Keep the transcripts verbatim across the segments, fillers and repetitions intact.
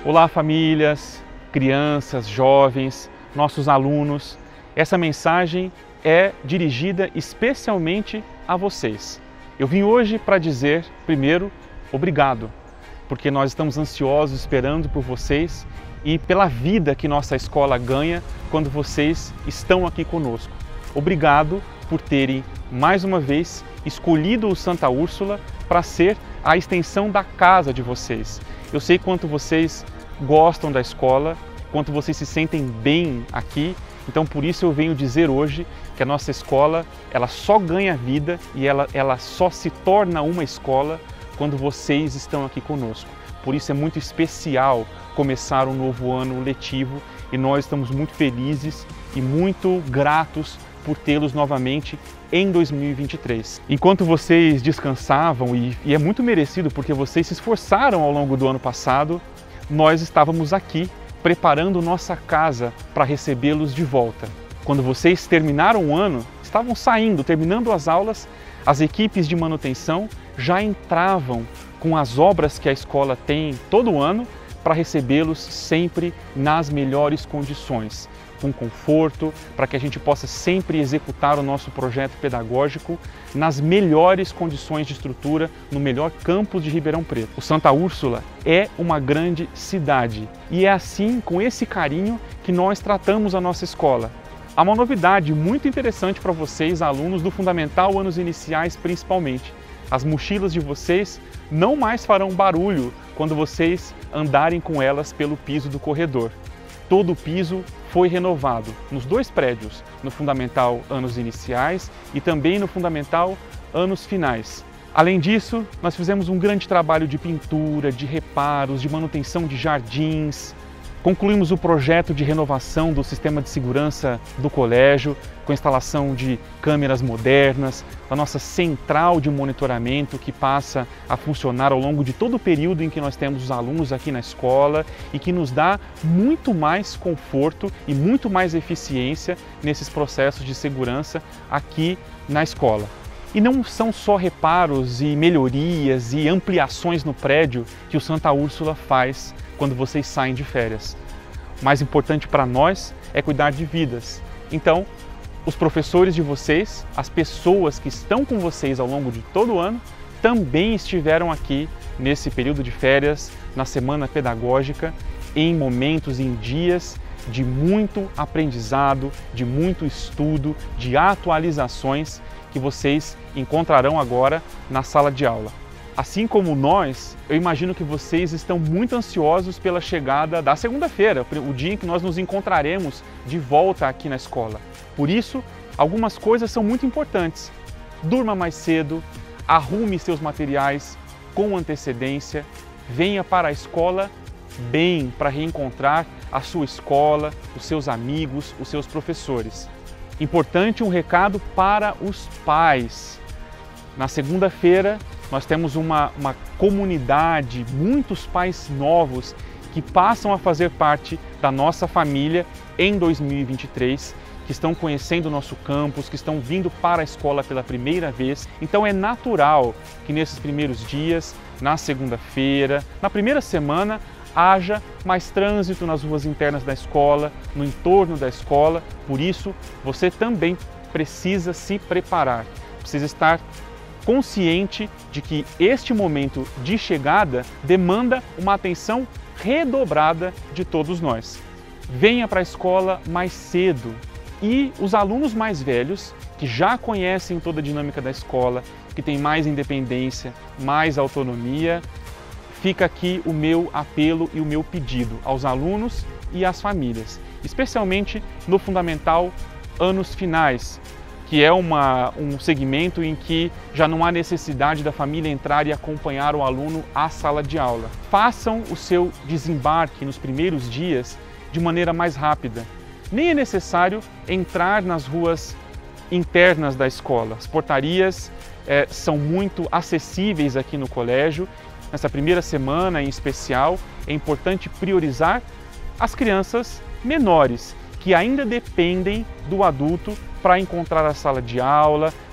Olá, famílias, crianças, jovens, nossos alunos. Essa mensagem é dirigida especialmente a vocês. Eu vim hoje para dizer, primeiro, obrigado, porque nós estamos ansiosos esperando por vocês e pela vida que nossa escola ganha quando vocês estão aqui conosco. Obrigado por terem, mais uma vez, escolhido o Santa Úrsula para ser a extensão da casa de vocês. Eu sei quanto vocês gostam da escola, quanto vocês se sentem bem aqui, então por isso eu venho dizer hoje que a nossa escola ela só ganha vida e ela, ela só se torna uma escola quando vocês estão aqui conosco. Por isso é muito especial começar um novo ano letivo e nós estamos muito felizes e muito gratos por tê-los novamente em dois mil e vinte e três. Enquanto vocês descansavam, e, e é muito merecido porque vocês se esforçaram ao longo do ano passado, nós estávamos aqui preparando nossa casa para recebê-los de volta. Quando vocês terminaram o ano, estavam saindo, terminando as aulas, as equipes de manutenção já entravam com as obras que a escola tem todo ano para recebê-los sempre nas melhores condições, com conforto, para que a gente possa sempre executar o nosso projeto pedagógico nas melhores condições de estrutura, no melhor campus de Ribeirão Preto. O Santa Úrsula é uma grande cidade e é assim, com esse carinho, que nós tratamos a nossa escola. Há uma novidade muito interessante para vocês, alunos do Fundamental, anos iniciais principalmente. As mochilas de vocês não mais farão barulho quando vocês andarem com elas pelo piso do corredor. Todo o piso foi renovado nos dois prédios, no Fundamental Anos Iniciais e também no Fundamental Anos Finais. Além disso, nós fizemos um grande trabalho de pintura, de reparos, de manutenção de jardins. Concluímos o projeto de renovação do sistema de segurança do colégio, com a instalação de câmeras modernas, a nossa central de monitoramento que passa a funcionar ao longo de todo o período em que nós temos os alunos aqui na escola e que nos dá muito mais conforto e muito mais eficiência nesses processos de segurança aqui na escola. E não são só reparos e melhorias e ampliações no prédio que o Santa Úrsula faz quando vocês saem de férias. O mais importante para nós é cuidar de vidas. Então, os professores de vocês, as pessoas que estão com vocês ao longo de todo o ano, também estiveram aqui nesse período de férias, na semana pedagógica, em momentos, em dias de muito aprendizado, de muito estudo, de atualizações que vocês encontrarão agora na sala de aula. Assim como nós, eu imagino que vocês estão muito ansiosos pela chegada da segunda-feira, o dia em que nós nos encontraremos de volta aqui na escola. Por isso, algumas coisas são muito importantes. Durma mais cedo, arrume seus materiais com antecedência, venha para a escola bem para reencontrar a sua escola, os seus amigos, os seus professores. Importante um recado para os pais. Na segunda-feira, nós temos uma, uma comunidade, muitos pais novos que passam a fazer parte da nossa família em dois mil e vinte e três, que estão conhecendo o nosso campus, que estão vindo para a escola pela primeira vez. Então é natural que nesses primeiros dias, na segunda-feira, na primeira semana, haja mais trânsito nas ruas internas da escola, no entorno da escola. Por isso, você também precisa se preparar, precisa estar consciente de que este momento de chegada demanda uma atenção redobrada de todos nós. Venha para a escola mais cedo e os alunos mais velhos, que já conhecem toda a dinâmica da escola, que têm mais independência, mais autonomia, fica aqui o meu apelo e o meu pedido aos alunos e às famílias, especialmente no Fundamental Anos Finais, que é uma, um segmento em que já não há necessidade da família entrar e acompanhar o aluno à sala de aula. Façam o seu desembarque nos primeiros dias de maneira mais rápida. Nem é necessário entrar nas ruas internas da escola. As portarias é, são muito acessíveis aqui no colégio. Nessa primeira semana, em especial, é importante priorizar as crianças menores, que ainda dependem do adulto para encontrar a sala de aula,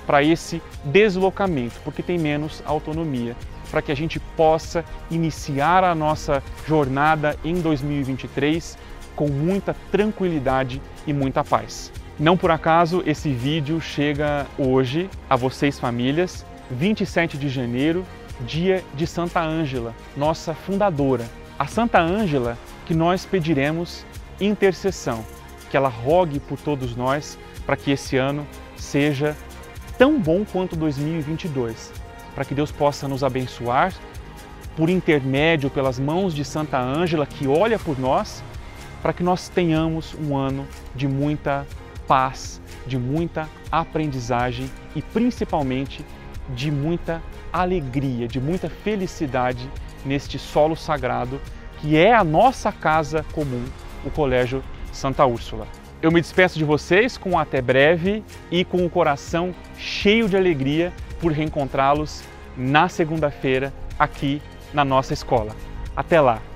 para esse deslocamento, porque tem menos autonomia, para que a gente possa iniciar a nossa jornada em dois mil e vinte e três com muita tranquilidade e muita paz. Não por acaso esse vídeo chega hoje a vocês, famílias, vinte e sete de janeiro, dia de Santa Ângela, nossa fundadora. A Santa Ângela que nós pediremos intercessão, que ela rogue por todos nós para que esse ano seja tão bom quanto dois mil e vinte e dois, para que Deus possa nos abençoar por intermédio, pelas mãos de Santa Ângela, que olha por nós, para que nós tenhamos um ano de muita paz, de muita aprendizagem e principalmente de muita alegria, de muita felicidade neste solo sagrado que é a nossa casa comum, o Colégio Santa Úrsula. Eu me despeço de vocês com até breve e com o coração cheio de alegria por reencontrá-los na segunda-feira aqui na nossa escola. Até lá!